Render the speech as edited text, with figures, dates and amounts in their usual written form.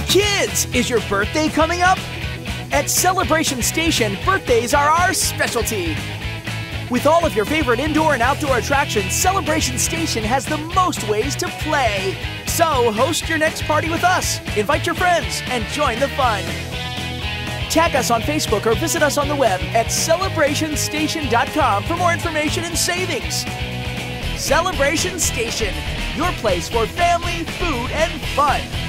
Kids, is your birthday coming up? At Celebration Station, birthdays are our specialty. With all of your favorite indoor and outdoor attractions, Celebration Station has the most ways to play. So, host your next party with us, invite your friends, and join the fun. Tag us on Facebook or visit us on the web at CelebrationStation.com for more information and savings. Celebration Station, your place for family, food, and fun.